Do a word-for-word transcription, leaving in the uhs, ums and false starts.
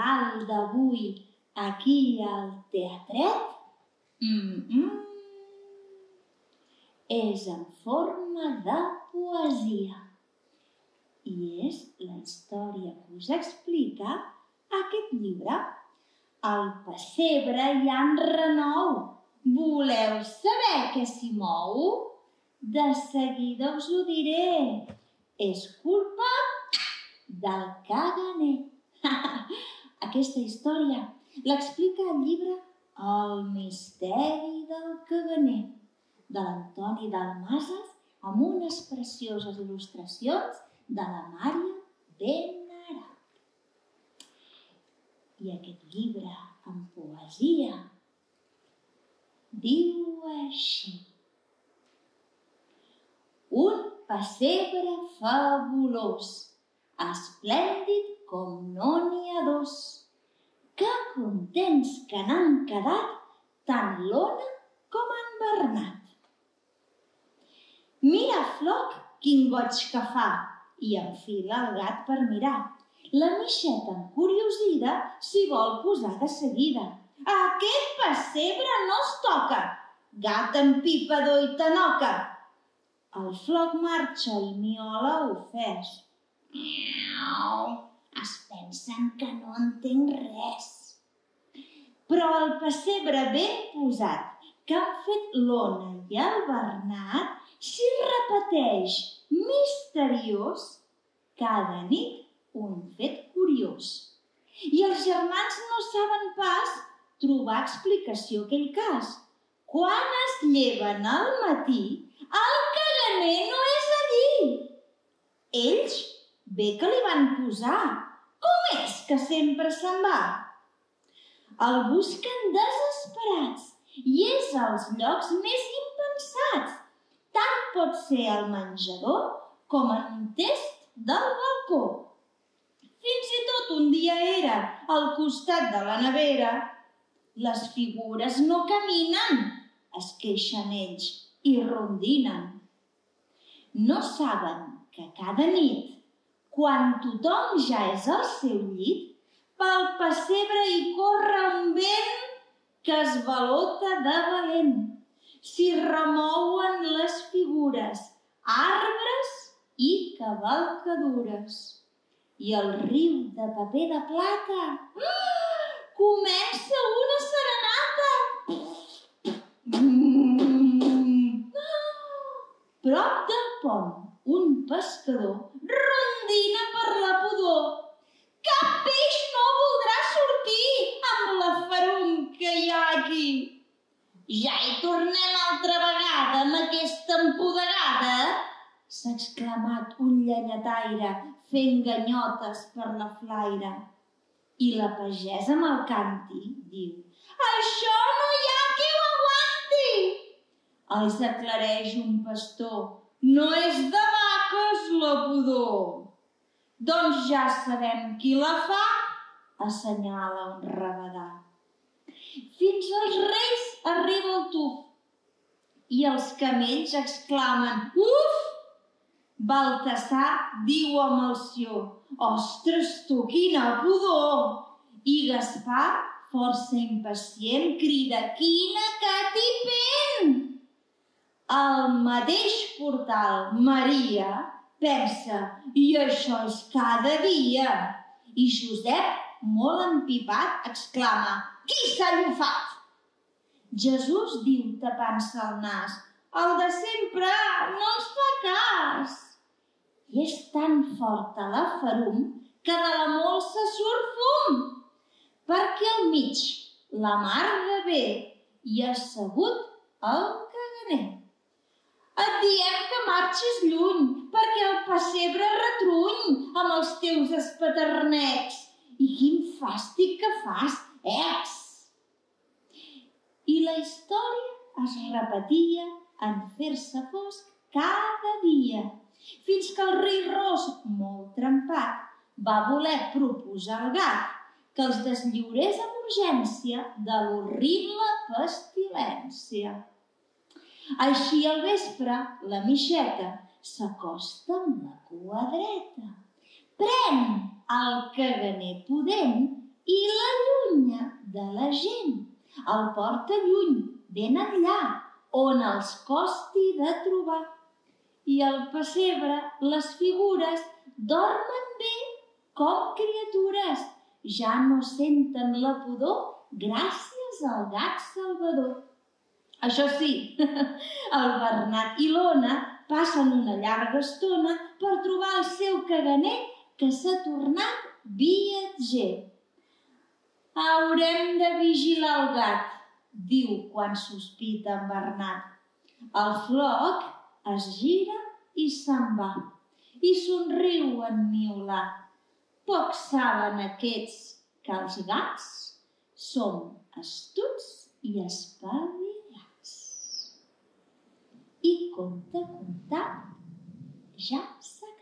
regal d'avui aquí al teatret? Mm-mm. És en forma de poesia. I és la història que us explica aquest llibre. Al pessebre hi ha en renou. Voleu saber què s'hi mou? De seguida us ho diré. És culpa del caganer. Aquesta història l'explica el llibre El misteri del caganer, de l'Antoni Dalmases, amb unes precioses il·lustracions de la Mària Benarab. I aquest llibre en poesia diu així: un pessebre fabulós, esplèndid com no n'hi ha dos. Que contents que n'han quedat tant l'Ona com en Bernat. Mira, Floc, quin goig que fa! I enfila el gat per mirar. La Mixeta, encuriosida, s'hi vol posar de seguida. Aquest pessebre no es toca! Gat empipador i tanoca! El Floc marxa i miola ofès. Miau! Es pensen que no entenc res. Però el pessebre ben posat que han fet l'Ona i el Bernat s'hi repeteix misteriós cada nit un fet curiós. I els germans no saben pas trobar explicació a aquell cas. Quan es lleven al matí, el caganer no és allí. Ells bé que li van posar. Com és que sempre se'n va? El busquen desesperats i és als llocs més impensats. Tant pot ser al menjador com en un test del balcó. Fins i tot un dia era al costat de la nevera. Les figures no caminen, es queixen ells i rondinen. No saben que cada nit, quan tothom ja és al seu llit, pel pessebre hi corre un vent que es balota de valent. S'hi remouen les figures, arbres i cavalcadures. I el riu de paper de plata ah, comença una serenata. Mm. Prop del pont, un pescador rondina per la pudor. Cap peix no voldrà sortir amb la ferum que hi ha aquí. Ja hi tornem altra vegada amb aquesta empodegada, s'ha exclamat un llenyataire fent ganyotes per la flaire. I la pagesa amb el càntir diu: això no hi ha qui ho aguanti. Els aclareix un pastor: no és de vaques la pudor. Doncs ja sabem qui la fa, assenyala un rabadà. Fins als reis arriba el tuf i els camells exclamen: uf! Baltasar diu amb elció: ostres tu, quina pudor! I Gaspar, força impacient, crida: quina catipent! Al mateix portal, Maria pensa: i això és cada dia. I Josep, molt empipat, exclama: qui s'ha llufat? Jesús diu tapant-se el nas: el de sempre no ens fa cas. I és tan forta la ferum que de la molsa surt fum, perquè al mig, la mar de bé, hi ha assegut el caganer. Et diem que marxis lluny, perquè el pessebre retruny amb els teus espaternecs. I quin fàstic que fas, ex! I la història es repetia en fer-se fosc cada dia, fins que el rei ros, molt trempat, va voler proposar al gat que els deslliurés amb urgència de l'horrible pestilència. Així al vespre, la Mixeta s'acosta amb la cua dreta, pren el caganer pudent i l'allunya de la gent. El porta lluny, ben enllà, on els costi de trobar. I al pessebre les figures dormen bé com criatures. Ja no senten la pudor gràcies al gat salvador. Això sí, el Bernat i l'Ona passen una llarga estona per trobar el seu caganer que s'ha tornat viatger. Haurem de vigilar el gat, diu quan sospita en Bernat. El floc es gira i se'n va, i somriu en Niolà. Poc saben aquests que els gats som astuts i espavilats. I conte contat ja s'ha